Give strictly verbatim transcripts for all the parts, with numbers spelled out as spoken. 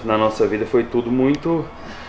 na nossa vida foi tudo muito,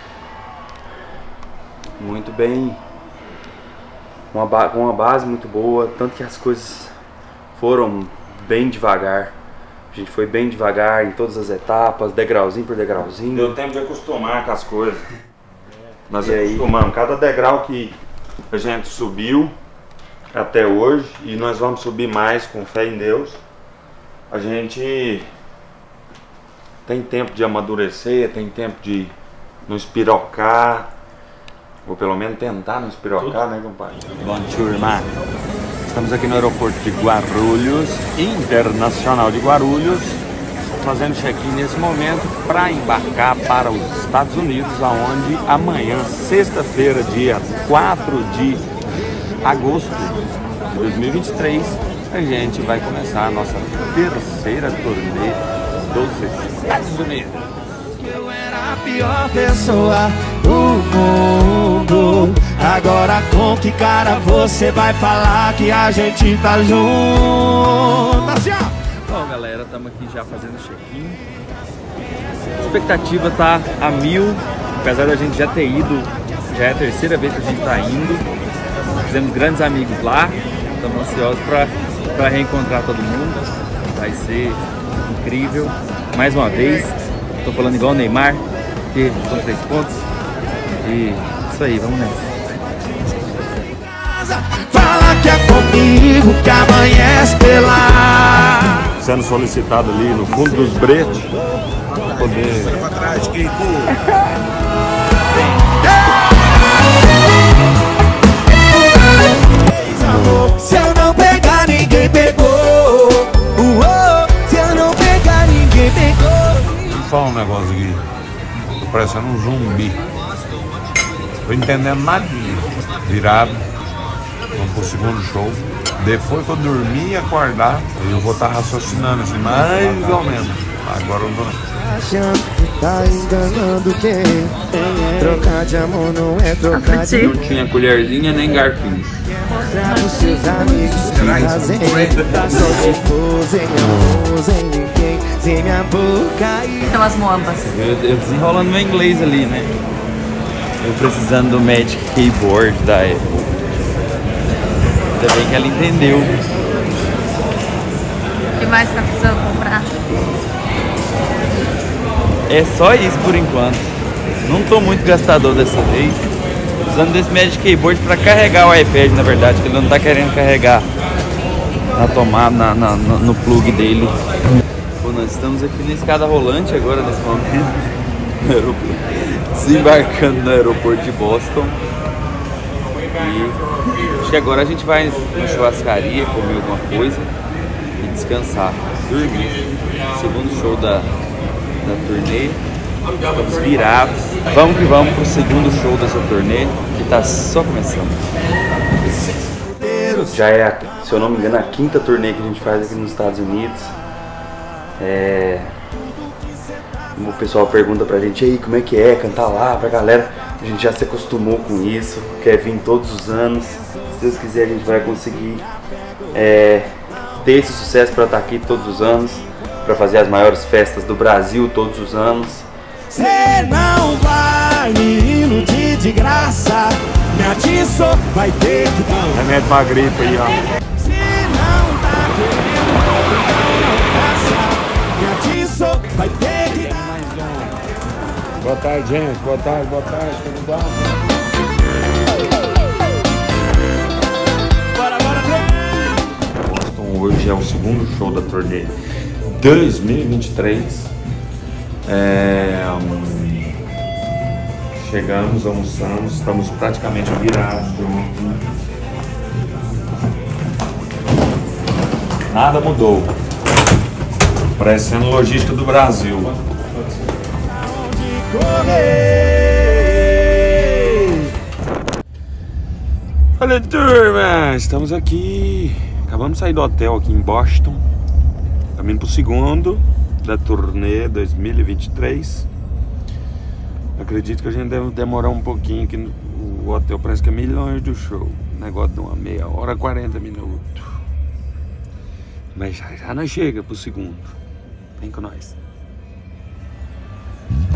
muito bem, uma ba com uma base muito boa, tanto que as coisas foram bem devagar. A gente foi bem devagar em todas as etapas, degrauzinho por degrauzinho. Deu tempo de acostumar com as coisas. Nós E acostumamos cada degrau que a gente subiu até hoje, e nós vamos subir mais com fé em Deus. A gente tem tempo de amadurecer, tem tempo de não espirocar, ou pelo menos tentar não espirocar, né, compadre? Bom turma, estamos aqui no aeroporto de Guarulhos, Internacional de Guarulhos, fazendo check-in nesse momento para embarcar para os Estados Unidos, aonde amanhã, sexta-feira, dia quatro de agosto de dois mil e vinte e três, a gente vai começar a nossa terceira turnê dos Estados Unidos. Eu era a pior pessoa do mundo. Agora com que cara você vai falar que a gente tá junto? Assim, ó. Bom, galera, estamos aqui já fazendo check-in. A expectativa tá a mil, apesar da gente já ter ido, já é a terceira vez que a gente tá indo. Fizemos grandes amigos lá, estamos ansiosos para reencontrar todo mundo. Vai ser incrível. Mais uma vez, tô falando igual o Neymar, que são três pontos. E isso aí, vamos nessa. Fala que é comigo que amanhece pela. Sendo solicitado ali no fundo dos bretes para poder. Se eu não pegar, ninguém pegou. Uou, se eu não pegar, ninguém pegou. Só um negócio aqui, tô parecendo um zumbi. Tô entendendo nada. Virado, vamos pro segundo show. Depois que eu dormir e acordar, eu vou estar raciocinando assim, mais ou menos. Agora eu não. Achando que tá enganando quem? Trocar de amor não é trocar de. Não tinha colherzinha nem garfinho. Mostrar pros seus amigos que fazem. Só se for sem amor, sem ninguém, sem minha boca e. Então as moambas. Eu, eu desenrolando meu inglês ali, né? Eu precisando do Magic Keyboard da Apple. Ainda bem que ela entendeu. O que mais tá precisando comprar? É só isso por enquanto. Não tô muito gastador dessa vez. Usando desse Magic Keyboard para carregar o iPad, na verdade, que ele não tá querendo carregar na tomada, na, na, no, no plug dele. Pô, nós estamos aqui na escada rolante agora, nesse momento. Desembarcando no aeroporto de Boston. E acho que agora a gente vai na churrascaria, comer alguma coisa e descansar, dormir. Segundo show da, da turnê, estamos virados. Vamos que vamos pro segundo show dessa turnê, que tá só começando. Já é, a, se eu não me engano, a quinta turnê que a gente faz aqui nos Estados Unidos. É... O pessoal pergunta pra gente, aí, como é que é cantar lá pra galera? A gente já se acostumou com isso, quer vir todos os anos. Se Deus quiser, a gente vai conseguir é, ter esse sucesso pra estar aqui todos os anos, pra fazer as maiores festas do Brasil todos os anos. Cê não vai me iludir de graça, me atiçou, vai ter que dar um Remédio pra gripe aí, ó. Se não tá querendo, me atiçou, vai ter que dar. Boa tarde, gente. Boa tarde, boa tarde. Tudo bom? Bora, bora, bora. Boston hoje é o segundo show da turnê dois mil e vinte e três. É, hum, chegamos, almoçamos, estamos praticamente virados. Nada mudou. Parecendo logística do Brasil. Olha, turma, estamos aqui. Acabamos de sair do hotel aqui em Boston. Estamos indo pro segundo da turnê dois mil e vinte e três. Acredito que a gente deve demorar um pouquinho, que o hotel parece que é milhões do show. Negócio de uma meia hora, quarenta minutos. Mas já, já não chega pro segundo. Vem com nós.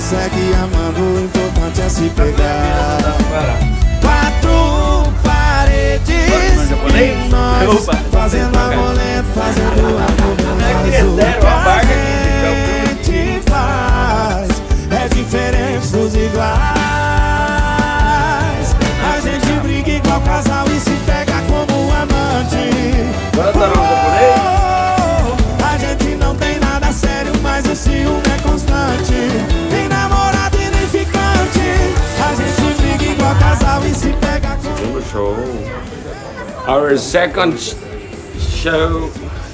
segue amando, o importante é se pegar. Quatro paredes e nós fazendo amor lento, fazendo amor gostoso. O que a gente faz é diferente dos iguais. A gente briga igual casal e se pega como amante. Oh, a gente não tem nada sério, mas o ciúme é constante. Tem namorado e nem ficante. A gente briga igual casal e se pega como Segundo show. Our second show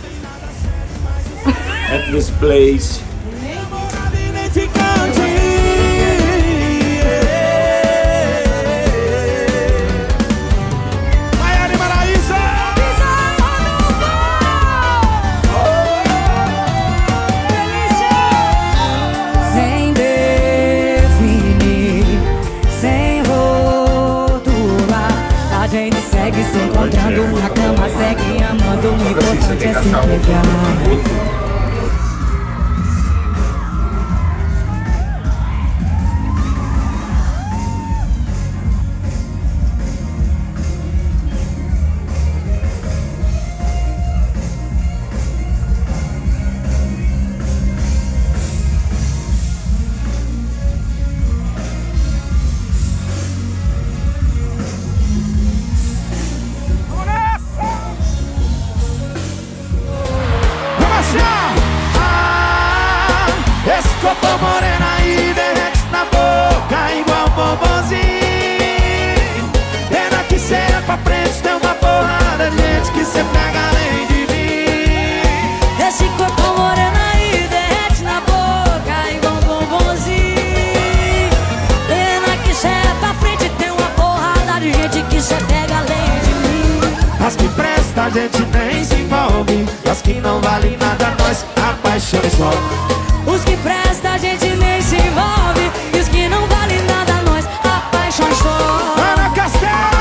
at this place. namorado e nem ficante. Maiara e Maraísa. Sem definir, sem rotular, a gente segue se encontrando na cama, segue amando, o importante é se pegar. Ah, esse copo morena aí derrete na boca igual um bombonzinho. Pena que cê é pra frente, tem uma porrada de gente que cê pega além de mim. Esse corpo moreno aí derrete na boca igual um bombonzinho. Pena que cê é pra frente, tem uma porrada de gente que cê pega além de mim. As que presta a gente nem se envolve, e as que não valem nada nós apaixonamos logo. Os que presta a gente nem se envolve, e os que não valem nada nós apaixonamos só. Ana Castelo!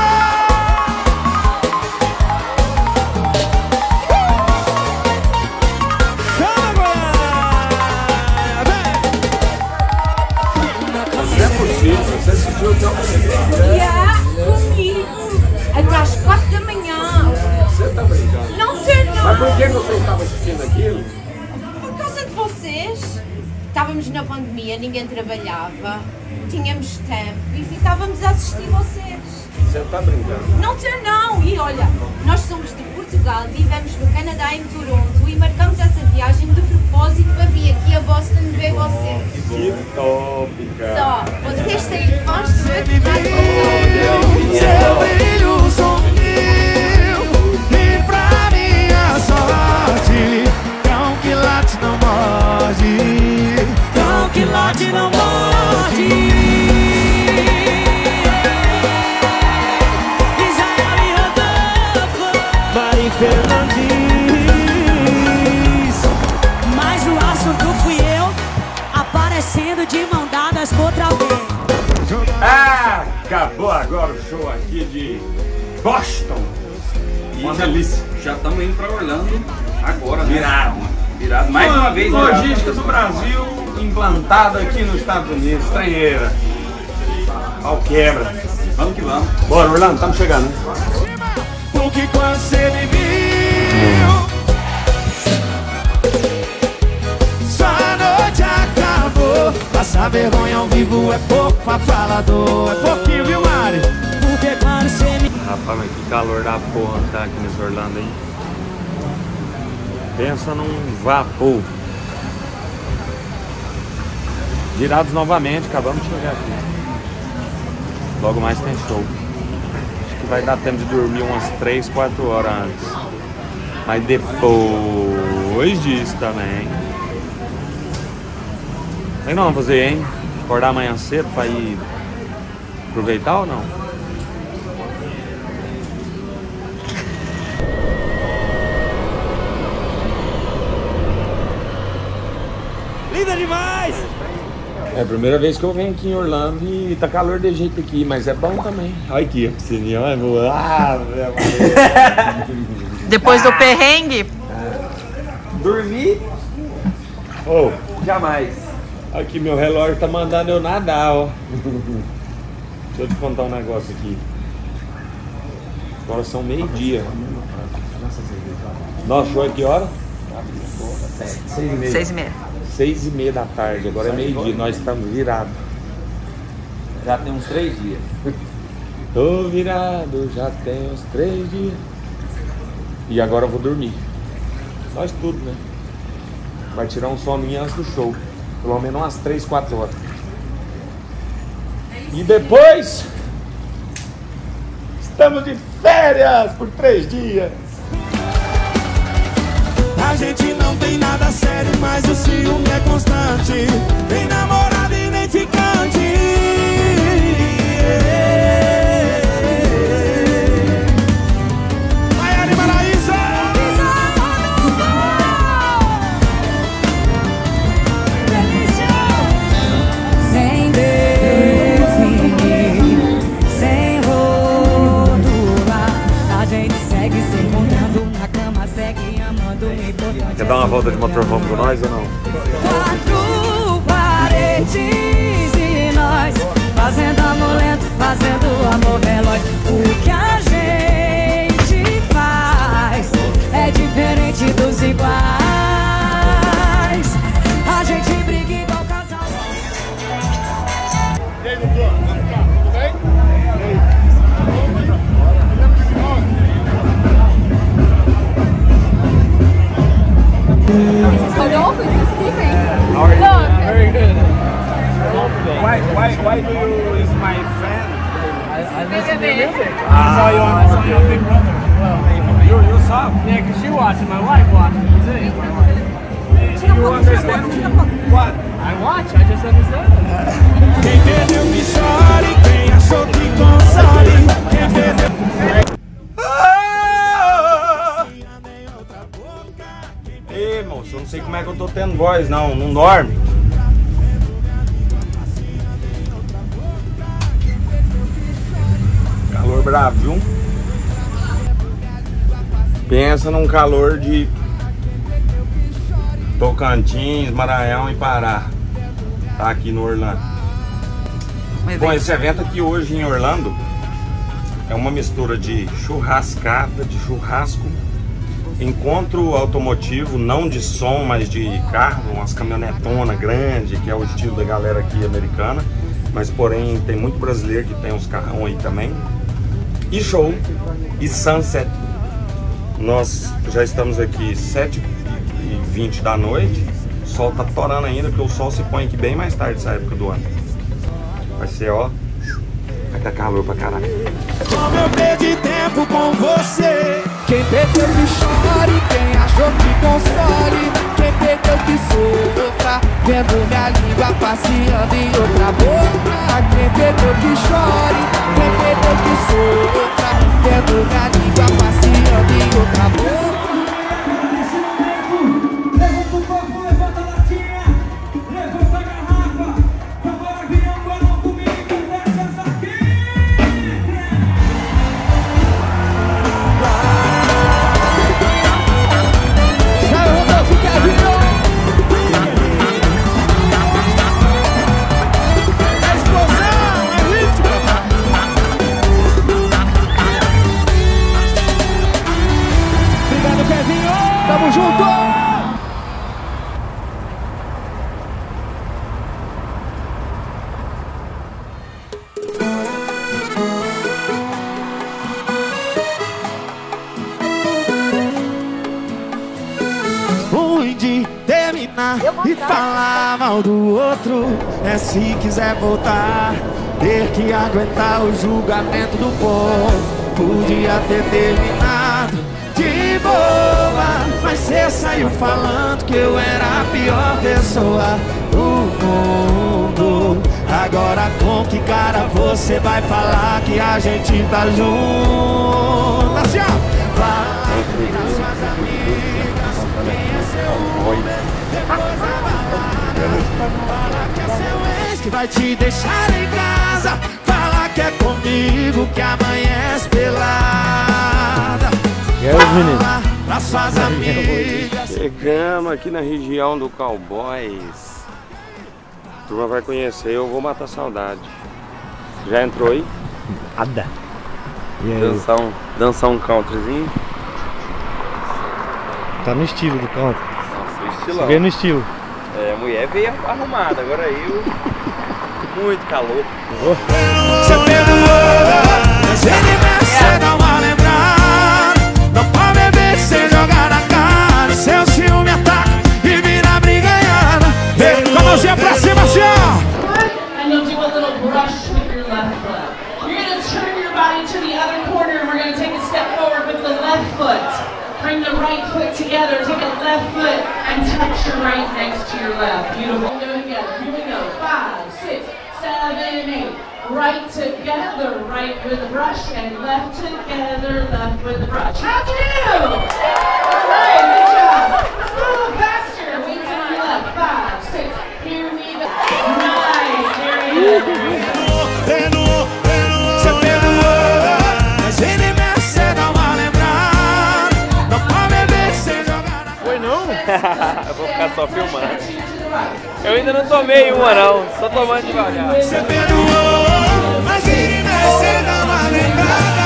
Não é possível, você assistiu até o Yeah, comigo. Até às quatro da manhã. Você tá brincando? Não sei Mas não. por que você estava assistindo aquilo? Por causa de vocês. Estávamos na pandemia, ninguém trabalhava. Tínhamos tempo e ficávamos a assistir vocês. Você tá brincando? Não sei não. E olha, nós somos de Portugal, vivemos no Canadá, em Toronto, e marcamos essa viagem de propósito para vir aqui a Boston ver vocês. Que top, cara. Só, vocês têm fãs de Seu verdade. brilho sumiu, e pra minha sorte, cão que late não morde, cão que late não morde. E já é a minha dama, Mari Fernandes. Mas o assunto fui eu, aparecendo de mão dadas contra alguém. Ah, acabou agora o show aqui de Boston. Uma delícia. Já estamos indo para Orlando agora, né? Virado. Virado. Mais uma vez, Logística do Brasil implantada aqui nos Estados Unidos. Estranheira. Pau quebra. Vamos que vamos. Bora, Orlando, estamos chegando. Porque quando você me viu, sua noite acabou. Passar vergonha ao vivo é pouco pra falador. É pouquinho, viu, Mari? Porque quando você me Rapaz, mas que calor da porra tá aqui nesse Orlando, hein? Pensa num vapor. Virados novamente, acabamos de chegar aqui. Logo mais tem show. Acho que vai dar tempo de dormir umas três, quatro horas antes. Mas depois disso também. O que nós vamos fazer, hein? Acordar amanhã cedo pra ir aproveitar ou não? Linda demais! É a primeira vez que eu venho aqui em Orlando e tá calor de jeito aqui, mas é bom também. Olha aqui, a piscininha vai voar. Depois do perrengue, Dormir? Oh, Jamais. Aqui, meu relógio tá mandando eu nadar, ó. Deixa eu te contar um negócio aqui. Agora são meio-dia. Nosso show é que hora? Seis e meia. Seis e meia. Seis e meia da tarde, agora é meio-dia, nós estamos virados. Já tem uns três dias. Tô virado, já tem uns três dias. E agora eu vou dormir. Nós tudo, né? Vai tirar um soninho antes do show. Pelo menos umas três, quatro horas. E depois... estamos de férias por três dias. A gente não tem nada sério, mas o ciúme é constante. Nem namorado e nem ficante. Maiara e Maraísa! Sem definir, sem rotular, a gente segue se encontrando na cama, segue amando o importante. Quer dar uma volta de motorhome com nós ou não? Quatro paredes e nós fazendo amor lento, fazendo amor veloz. O que a gente faz é diferente dos iguais. A gente briga igual casal. E aí, doutor? Tudo bem? E aí? Rodolfo, is speaking? How are you? Look. Very good. Why, why, why do you is my fan? I listen to your music. I saw you on, I saw you on Big Brother. Well, you, you saw? Yeah, because she watched it, my wife watched it. That's it. You understand what? I watch, I just understand. Quem perdeu que chore, quem achou que console. Quem perdeu... Ei, moço, eu não sei como é que eu tô tendo voz, não. Não dorme. Calor bravo, viu? Pensa num calor de Tocantins, Maranhão e Pará. Tá aqui no Orlando. Bom, esse evento aqui hoje em Orlando é uma mistura de churrascada, de churrasco, encontro automotivo, não de som, mas de carro, umas caminhonetonas grandes, que é o estilo da galera aqui americana, mas porém tem muito brasileiro que tem uns carrão aí também. E show, e sunset. Nós já estamos aqui sete e vinte da noite, o sol tá torando ainda, porque o sol se põe aqui bem mais tarde dessa época do ano. Vai ser, ó, vai dar calor pra caralho. Como eu perdi tempo com você. Quem perdeu que chore, quem achou que console. Quem perdeu que sofra, vendo minha língua passeando em outra boca. Quem perdeu que chore, quem perdeu que sofra, vendo minha língua passeando em outra boca. Levanta o copo, levanta a latinha, levanta a garrafa. Vamos avião, vamos comigo, deixa essa aqui. Sai, Rodolfo, quer vir? É explosão, é ritmo. Obrigado, Kevinho. Tamo junto. Ruim de terminar e falar mal do outro é se quiser voltar, ter que aguentar o julgamento do povo. Podia ter terminado de boa, mas cê saiu falando que eu era a pior pessoa do mundo. Agora com que cara você vai falar que a gente tá junto? Assim, ó. Vai com suas amigas, quem é seu depois vai falar que é seu ex que vai te deixar em casa. Fala que é comigo que amanhece pelada. E aí, meninos? Pra suas amigas. Chegamos aqui na região do Cowboys. turma vai conhecer, eu vou matar saudade. Já entrou aí? Nada. E aí? Dançar um, dançar um countryzinho. Tá no estilo do country. Nossa, o estilão. Você veio no estilo. É, a mulher veio arrumada, agora eu... Muito calor. Você perdoou, mas ele merece dar uma lembrada. Não pode beber sem jogar na cara. Seu ciúme ataca e vira briganhada. Com a mãozinha pra cima, assim, ó. And you'll do a little brush with your left foot. You're going to turn your body to the other corner and we're going to take a step forward with the left foot. Bring the right foot together, take a left foot and touch your right next to your left. Beautiful. Go together. Here we go. Five, six, seven, eight. Right together, right with the brush, and left together, left with the brush. How'd you do? All right, good job. Let's go a little faster. Wait to your left. Five, six. Here we go. Nice. Very good. Perdoou, perdoou, você perdoou, mas ele merece dar uma lembrada. Não pode beber sem jogar na... Foi não? Eu vou ficar só filmando. Eu ainda não tomei uma não, só tomando devagar. Você perdoou, mas ele merece dar uma lembrada.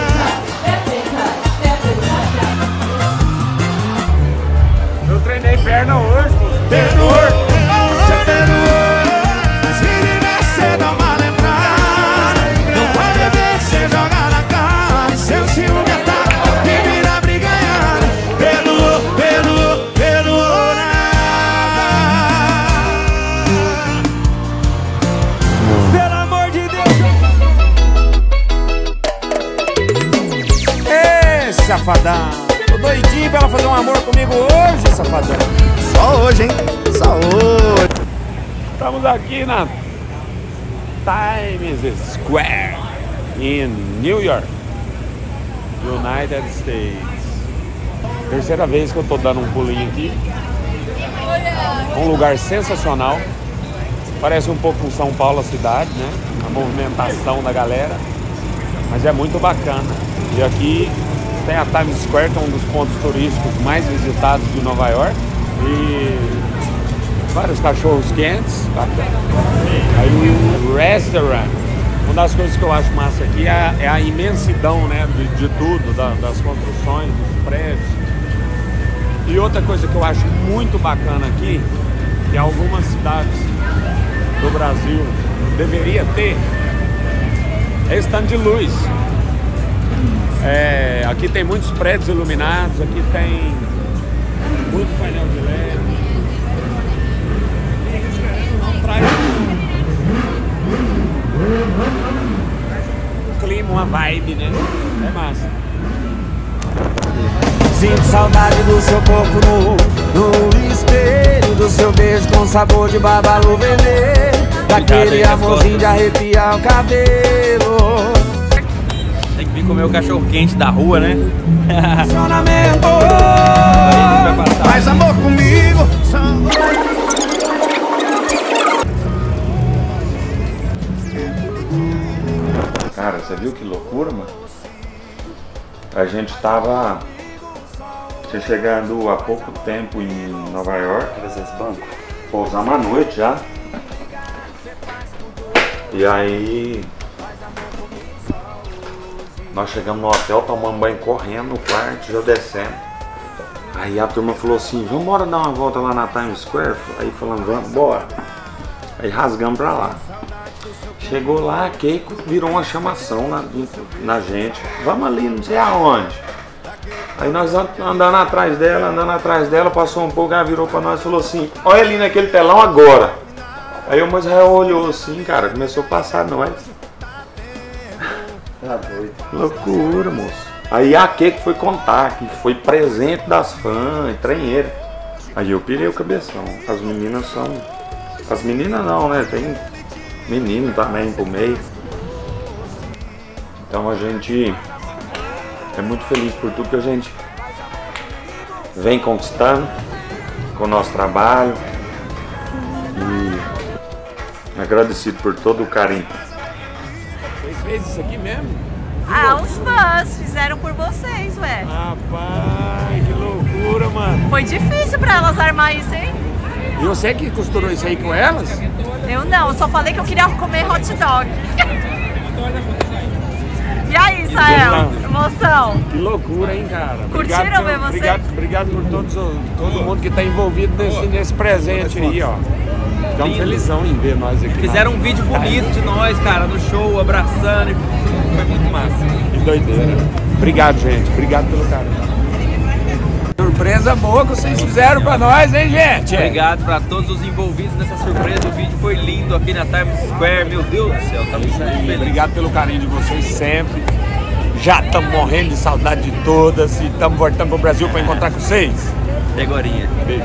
Eu treinei perna hoje, pô. Perdoou, você perdoou, mas ele merece dar uma lembrada. Não pode beber sem jogar na cara. Seu ciúme ataca e vira briganhada. Perdoou, perdoou, perdoou. Pelo amor de Deus. Ei, safadão. Tô doidinho pra ela fazer um amor comigo hoje, safadão. Só hoje, hein? Só hoje. Estamos aqui na Times Square, em New York, United States. Terceira vez que eu tô dando um pulinho aqui. Um lugar sensacional. Parece um pouco com São Paulo a cidade, né? A movimentação da galera. Mas é muito bacana. E aqui tem a Times Square, que é um dos pontos turísticos mais visitados de Nova York. E vários cachorros quentes, bacana. Aí o restaurant. Uma das coisas que eu acho massa aqui é a, é a imensidão, né, de, de tudo, da, das construções, dos prédios. E outra coisa que eu acho muito bacana aqui, que algumas cidades do Brasil deveria ter, é stand de luz. É, aqui tem muitos prédios iluminados, aqui tem muito painel de L E D. Não traz um clima, uma vibe, né? É massa. Sinto saudade do seu corpo nu, no espelho do seu beijo com sabor de babalu vermelho, daquele amorzinho de arrepiar o cabelo. Tem que vir comer o cachorro quente da rua, né? Funcionamento. Faz amor comigo. Cara, você viu que loucura, mano? A gente tava tinha chegado há pouco tempo em Nova York, pousamos à noite já. E aí nós chegamos no hotel, tomamos banho correndo no quarto, já descendo. Aí a turma falou assim, vamos embora dar uma volta lá na Times Square? Aí falando, vamos, bora. Aí rasgamos pra lá. Chegou lá, a Keiko virou uma chamação na, na gente. Vamos ali, não sei aonde. Aí nós andando atrás dela, andando atrás dela, passou um pouco, ela virou pra nós e falou assim, olha ali naquele telão agora. Aí o Moisés olhou assim, cara, começou a passar nós. Tá doido. Loucura, moço. Aí a Keiko foi contar que foi presente das fãs, trenheira. Aí eu pirei o cabeção. As meninas são... As meninas não, né? Tem menino também pro meio. Então a gente é muito feliz por tudo que a gente vem conquistando com o nosso trabalho. E agradecido por todo o carinho. Vocês fez isso aqui mesmo? Ah, os fãs fizeram por vocês, ué. Rapaz, que loucura, mano. Foi difícil pra elas armar isso, hein? E você que costurou isso aí com elas? Eu não, eu só falei que eu queria comer hot dog. E aí, Israel? Emoção? Que loucura, hein, cara? Curtiram obrigado, ver você? Obrigado, obrigado por todos, todo mundo que está envolvido nesse, nesse presente aí, ó. Ficamos felizão em ver nós aqui. Fizeram um vídeo bonito de nós, cara, no show, abraçando. Foi muito massa. Que doideira. Obrigado, gente. Obrigado pelo carinho. Surpresa boa que vocês fizeram pra nós, hein, gente? Obrigado pra todos os envolvidos nessa surpresa. O vídeo foi lindo aqui na Times Square. Meu Deus do céu, tá muito feliz. Obrigado pelo carinho de vocês sempre. Já estamos morrendo de saudade de todas e estamos voltando pro Brasil pra encontrar com vocês. Até agorinha. Beijo.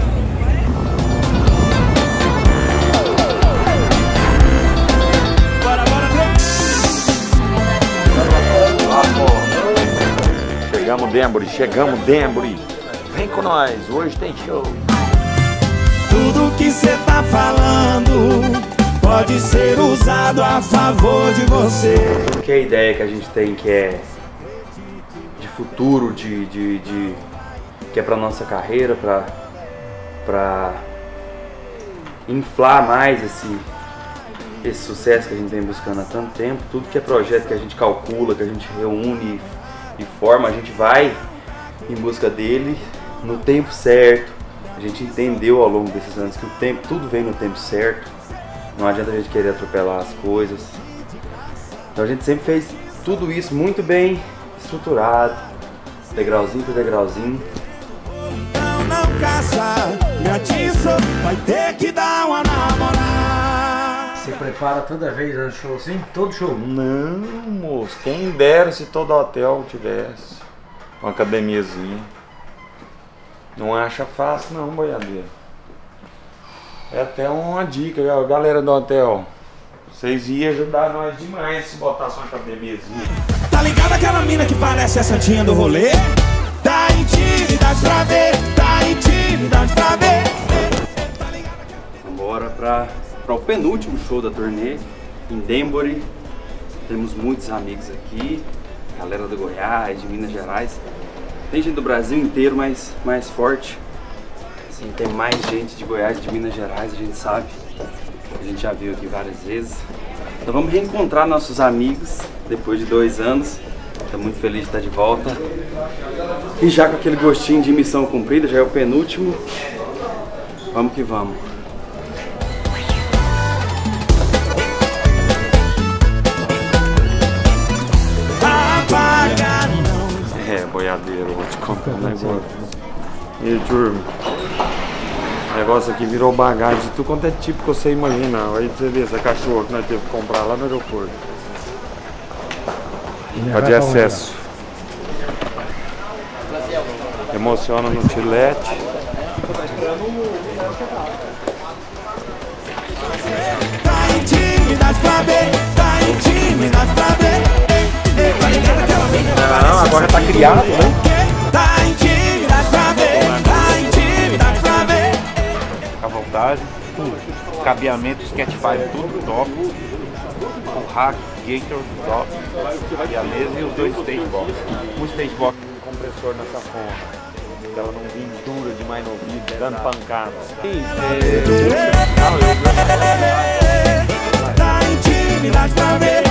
Chegamos, Denbury, chegamos, Denbury. Vem com nós, hoje tem show. Tudo que cê tá falando pode ser usado a favor de você. Tudo que é a ideia que a gente tem que é de futuro, de, de, de que é pra nossa carreira, pra, pra inflar mais esse, esse sucesso que a gente vem buscando há tanto tempo. Tudo que é projeto que a gente calcula, que a gente reúne e forma, a gente vai em busca dele no tempo certo. A gente entendeu ao longo desses anos que o tempo, tudo vem no tempo certo. Não adianta a gente querer atropelar as coisas. Então a gente sempre fez tudo isso muito bem estruturado, degrauzinho por degrauzinho. Então não caça, gatiço, vai ter que dar uma namorada. Você prepara toda vez no show assim? Todo show? Não, moço, quem dera se todo hotel tivesse uma academiazinha. Não acha fácil não, boiadeiro. É até uma dica, galera do hotel. Vocês iam ajudar nós demais se botasse uma academiazinha. Tá ligado aquela mina que parece a santinha do rolê? Dá intimidade pra ver, dá intimidade pra ver. Bora pra, pra o penúltimo show da turnê em Denbury. Temos muitos amigos aqui, galera do Goiás, de Minas Gerais. Tem gente do Brasil inteiro, mas mais forte. Assim, tem mais gente de Goiás e de Minas Gerais, a gente sabe. A gente já viu aqui várias vezes. Então vamos reencontrar nossos amigos depois de dois anos. Estou muito feliz de estar de volta. E já com aquele gostinho de missão cumprida, já é o penúltimo. Vamos que vamos. É, boiadeiro, vou te contar um negócio. E aí, turma, o negócio aqui virou bagagem de tudo quanto é tipo que você imaginar. Aí você vê essa cachorra que nós teve que comprar lá no aeroporto. Pra de acesso. Emociona no tilete. Dá intimidade pra ver, dá intimidade pra ver. Não, agora tá criado, né? Dá intimidade pra ver, dá intimidade pra ver. Fica à vontade. Cabeamento, sketch five, tudo top. O rack, gator, top. E a mesa e os dois stage box. Um stage box com compressor na safona. Pra ela não vir dura demais no ouvido, dando pancada. Dá intimidade pra ver.